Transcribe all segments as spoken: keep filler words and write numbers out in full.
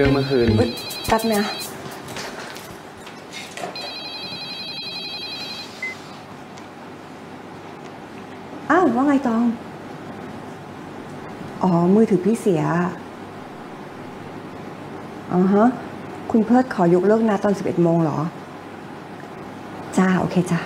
รื่องเมื่อคืนแป๊บนะอ้าวว่าไงตองอ๋อมือถือพี่เสียอ๋อฮะคุณเพิร์ทขอยกเลิกนัดตอนสิบเอ็ดโมงเหรอจ้าโอเคจ้า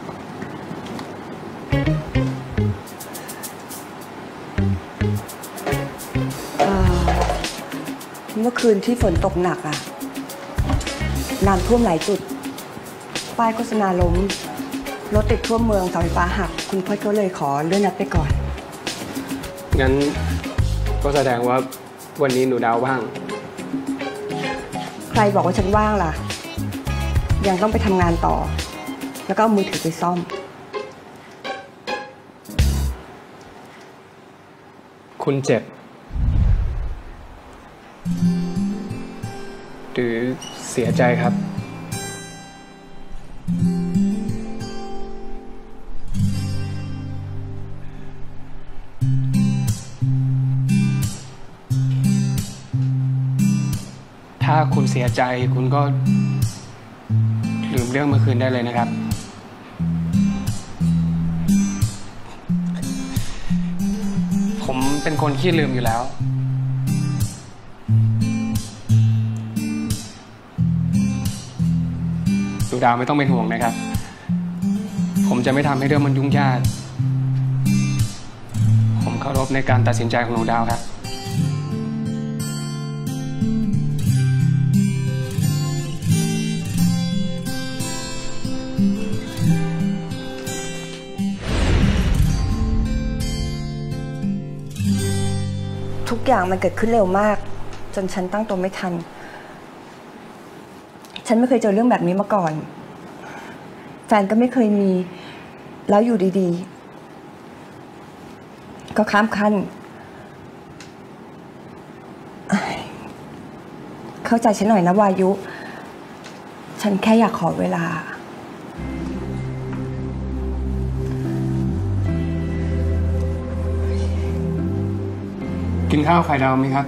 เมื่อคืนที่ฝนตกหนักอะน้ำท่วมหลายจุดป้ายโฆษณาล้มรถติดทั่วเมืองเสาไฟฟ้าหักคุณเพิร์ทก็เลยขอเลื่อนนัดไปก่อนงั้นก็แสดงว่าวันนี้หนูดาวว่างใครบอกว่าฉันว่างล่ะยังต้องไปทำงานต่อแล้วก็เอามือถือไปซ่อมคุณเจ็บหรือเสียใจครับถ้าคุณเสียใจคุณก็ลืมเรื่องเมื่อคืนได้เลยนะครับผมเป็นคนขี้ลืมอยู่แล้วดูดาวไม่ต้องเป็นห่วงนะครับผมจะไม่ทำให้เรื่องมันยุ่งยากผมเคารพในการตัดสินใจของหนูดาวครับทุกอย่างมันเกิดขึ้นเร็วมากจนฉันตั้งตัวไม่ทันฉันไม่เคยเจอเรื่องแบบนี้มาก่อนแฟนก็ไม่เคยมีแล้วอยู่ดีๆก็ข้ามขั้นเข้าใจฉันหน่อยนะวายุฉันแค่อยากขอเวลากินข้าวไข่ดาวไหมครับ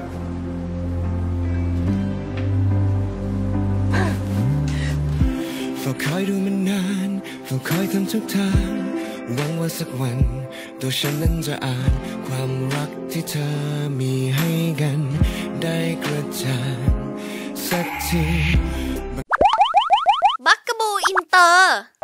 เฝ้าคอยดูมันนานเฝ้าคอยทำทุกทางหวังว่าสักวันตัวฉันนั้นจะอ่านความรักที่เธอมีให้กันได้กระจ่างสักทีบักกะบูอินเตอร์